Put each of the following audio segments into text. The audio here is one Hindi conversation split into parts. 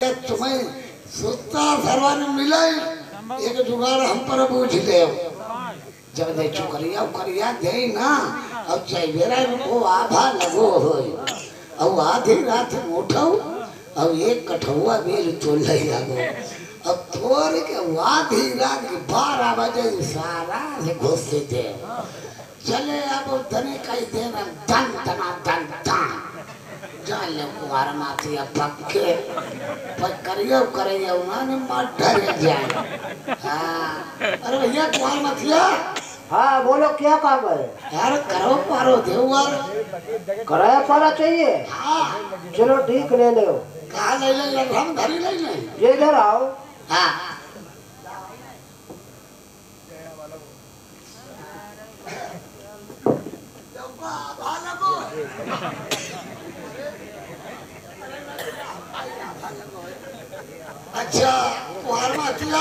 तुम्हें सुस्ता सरवाने मिला एक जुगाड़ हम पर बूझ ले जब देखो करिया दे ना अब चाहिए को आभा लगो हो अब आधी रात उठो अब एक कठौआ बेल तो ले आगो अब थोड़े के आधी रात के 12 बजे सारा से घुसते थे चले अब धने कई देना दन तना दन दन जान ले कुमार माथी पक्के पर करियो उन्होंने मार डरे जाए हाँ अरे भैया कुमार माथिया हाँ बोलो क्या काम है यार करो पारो देवर कराया पारा चाहिए हाँ चलो ठीक ले लो कहाँ ले हम धरी ले ये इधर आओ हाँ अच्छा कुमार माथिया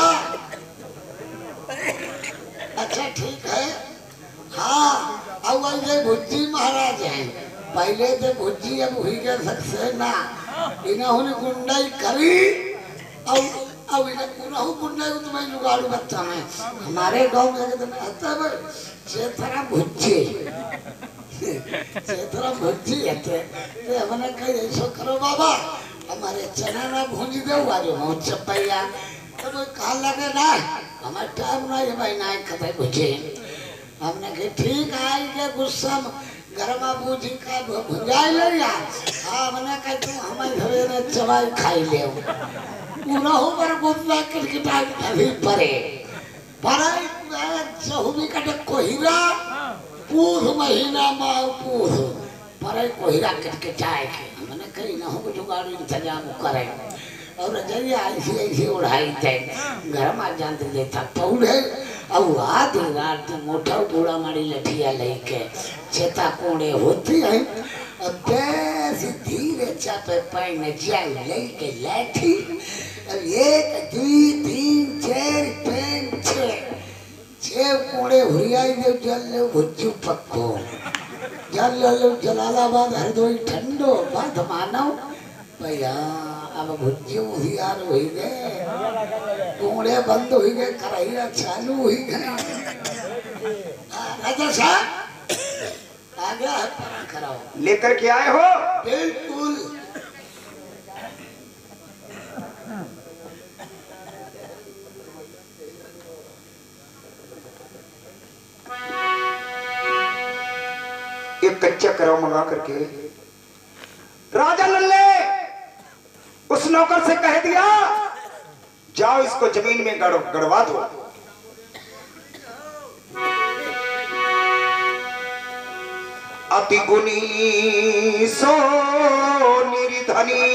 अच्छा ठीक है हाँ अब ये भुज्जी महाराज हैं पहले तो भुज्जी अब हुई गए सक्सेना इन्होंने गुंडाई करी अब इन्होंने गुंडाई को तुम्हें जुगाड़ू बच्चा में हमारे गांव में कहते हैं भाई चेतरा भुज्जी है तो हमने कही ऐसा करो बाबा हमारे चना ना भूंज दे आज बहुत चपैया तो कहा लगे ना हमारे टाइम ना ये भाई ना कथे बुझे हमने कहा ठीक आई के गुस्सा गरमा बूझी का भुजाई ले यार हाँ हमने कहा तू हमारे घरे में चवाई खाई ले पूरा हो पर गुस्सा किटकिटा अभी परे पराई चहुबी कटे कोहिरा पूछ महीना माँ पूछ पराई कोहिरा किटकिटाए के हमने कहीं ना हो जुगाड़ इंतजाम करे और रजैया ऐसी उड़ाई थे घर में जानते देता पौड़े अब आधी रात मोटा बूढ़ा मारी लठिया लेके चेता कोड़े होती है अब कैसी धीरे चापे पाई में जाए लेके लाठी अब 1 2 3 4 5 6 कोड़े हुरियाई दे जल ले भुज्जू पक्को जल ले जलालाबाद हरदोई ठंडो बात मानो भैया अब भुज्जी हुशियार हुई गए कोड़े बंद हुई गए कढ़ाइया चालू हुई गए राजा साहब आगे कराओ लेकर के आए हो बिल्कुल एक कच्चा कराओ मंगा करके राजा लल्ले उस नौकर से कह दिया जाओ इसको जमीन में गड़वा दो अति गुनी सो निर्धनी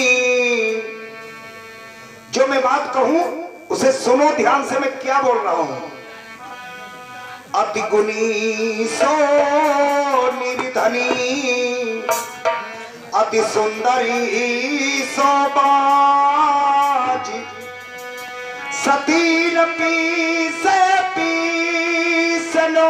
जो मैं बात कहूं उसे सुनो ध्यान से मैं क्या बोल रहा हूं अति गुनी सो निर्धनी अति सुंदरी सोबाज सतीर पीसनो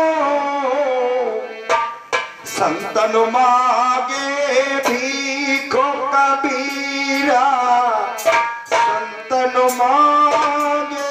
संतन मागे भीखो कबीरा संतन मागे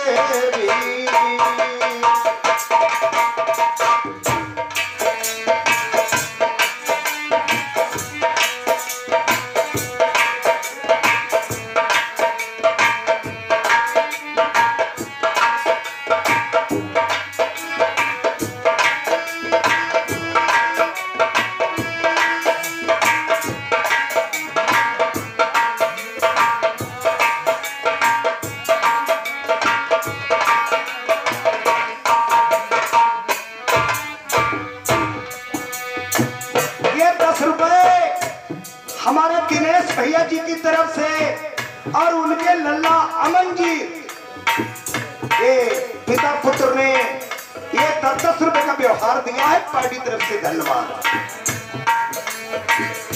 हमारे दिनेश भैया जी की तरफ से और उनके लल्ला अमन जी ये पिता पुत्र ने ये 10-10 रुपए का व्यवहार दिया है पार्टी तरफ से धन्यवाद।